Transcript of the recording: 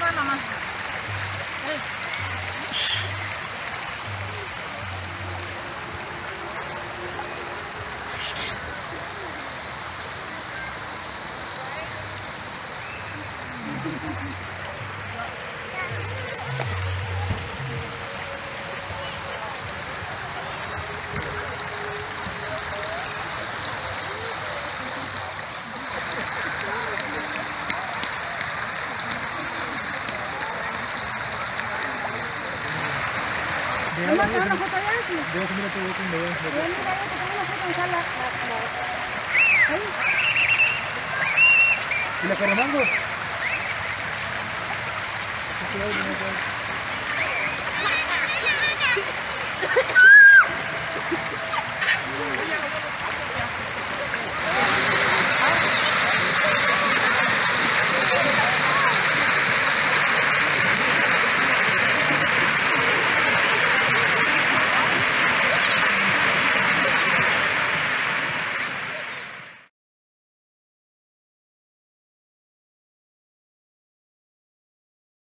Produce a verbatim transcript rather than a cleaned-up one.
para mamá. Eh. ¿Vamos a hacer una foto allá? Veo que mira todo con bebé. Mira, mira, ahí, que tengo una foto en sala. Ahí. ¿Y la caramango? ¿Qué